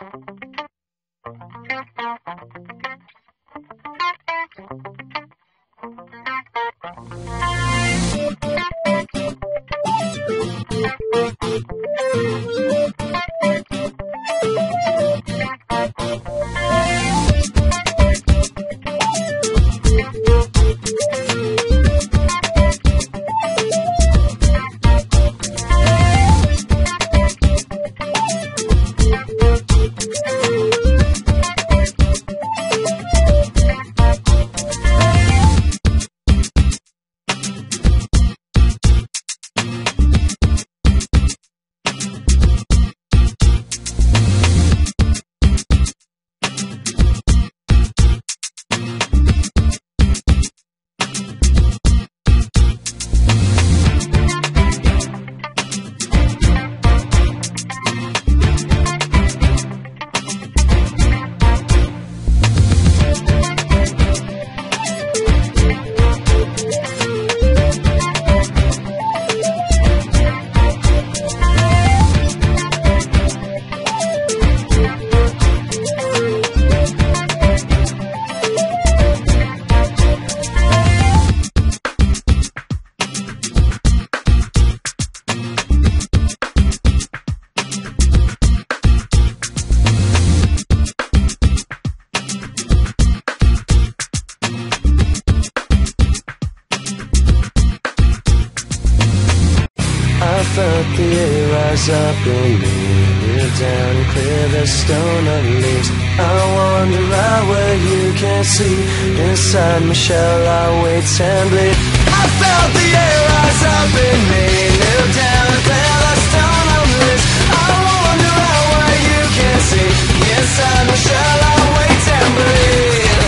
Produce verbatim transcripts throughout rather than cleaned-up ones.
Felt the air rise up in me, kneel down and clear the stone of leaves. I wander out where you can't see, inside my shell I wait and bleed. I felt the air rise up in me, kneel down and clear the stone of leaves. I wander out where you can't see, inside my shell I wait and bleed.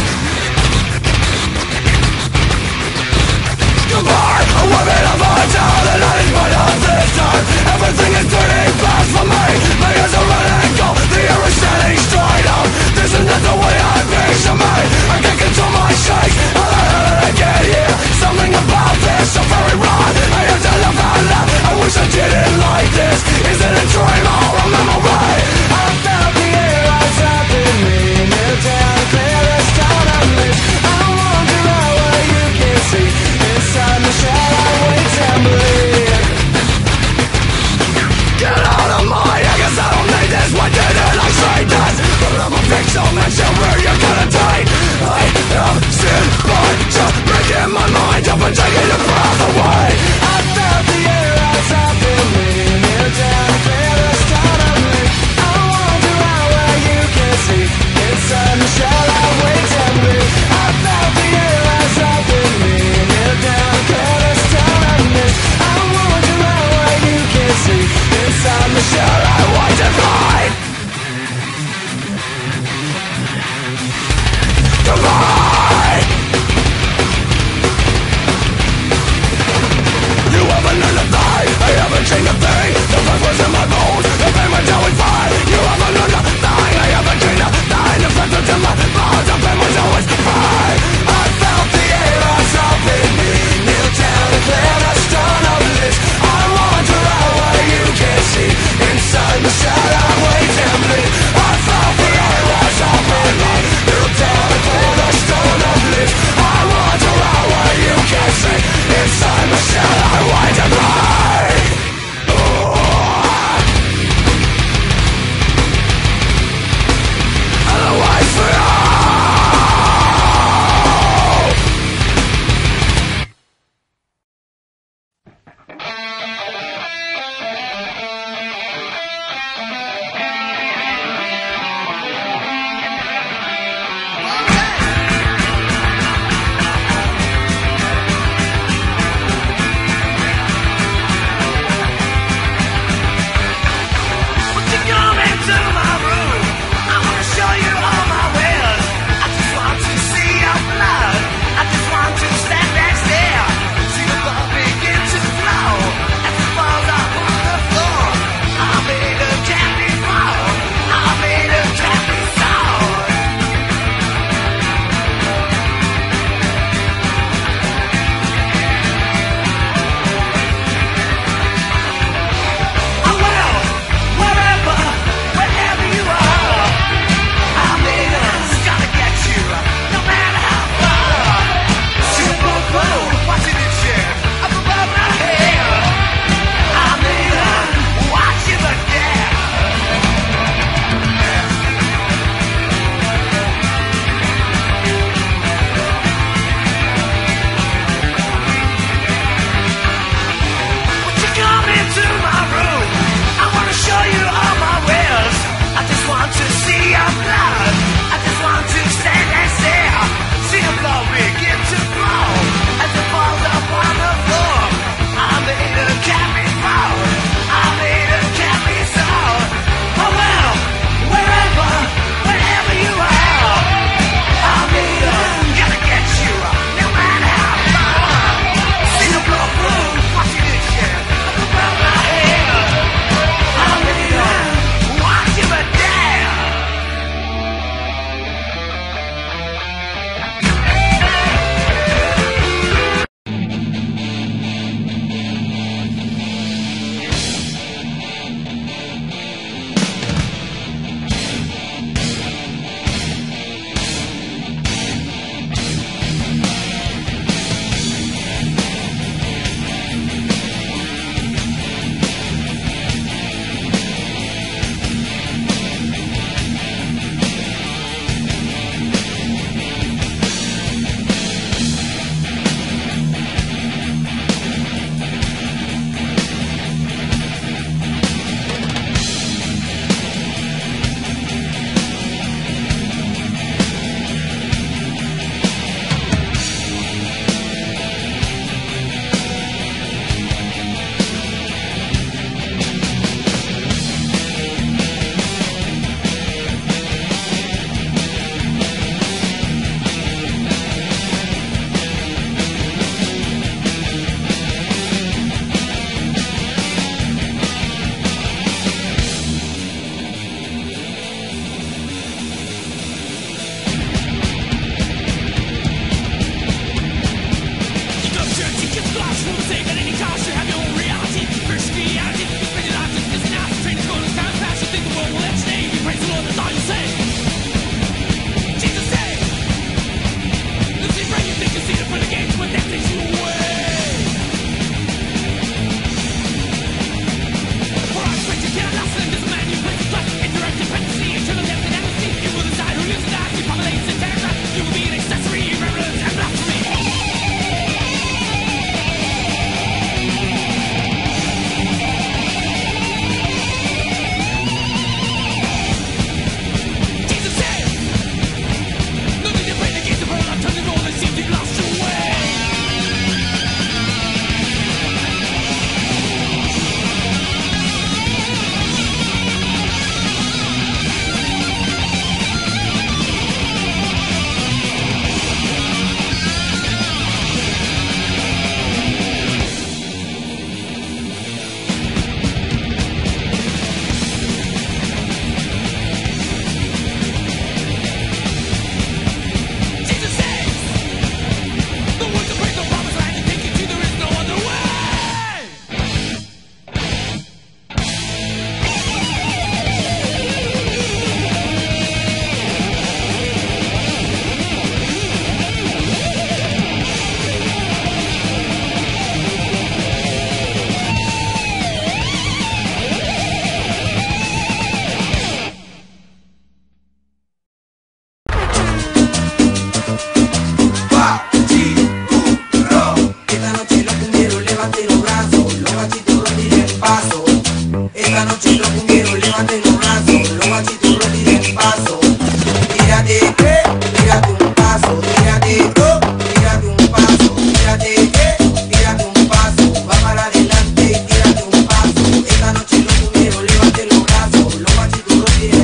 Goodbye, a woman of my town, and I need my love this time. Everything is turning fast for me. My ears are running cold, the air is standing straight up. This is not the way I picture me. I can't control my shakes. How the hell did I get here? Something about this so very wrong. I have to live out loud.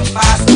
fast.